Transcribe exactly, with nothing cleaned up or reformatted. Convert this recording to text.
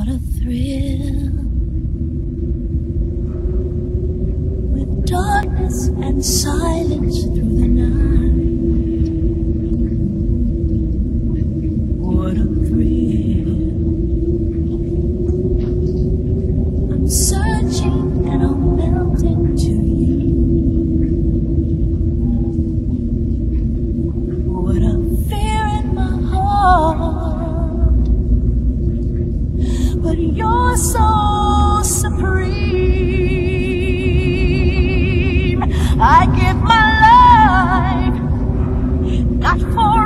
What a thrill, with darkness and silence through the night. What a thrill. I'm searching and I'm melting to you. What a fear in my heart, but you're so supreme. I give my life, not for